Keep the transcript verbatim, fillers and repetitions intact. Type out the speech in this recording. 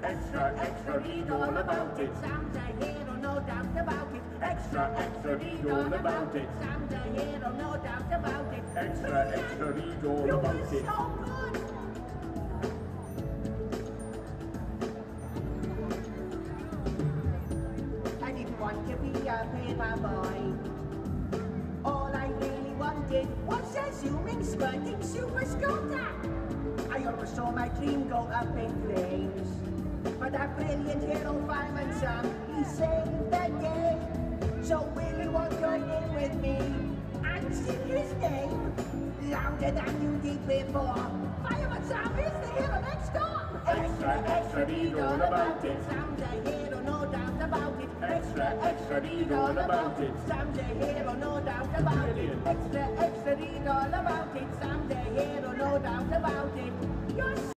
Extra, extra, read all about it. Sam's a hero, no doubt about it. Extra, extra, read all about it. Sam's a hero, no doubt about it. Extra, extra, read all You about were it. so good. I didn't want to be a paper boy. All I really wanted was a zooming, spurting super scooter. I always saw my dream go up in flames. But that brilliant hero, Fireman Sam, he saved the day. So will you all join in with me and sing his name louder than you did before? Fireman Sam is the hero next door. Extra, extra, read all about it. Sam's a hero, no doubt about it. Extra, extra, read all about it. Sam's a hero, no doubt about it. Brilliant. Extra, extra, read all about it. Sam's a hero, no doubt about it. You're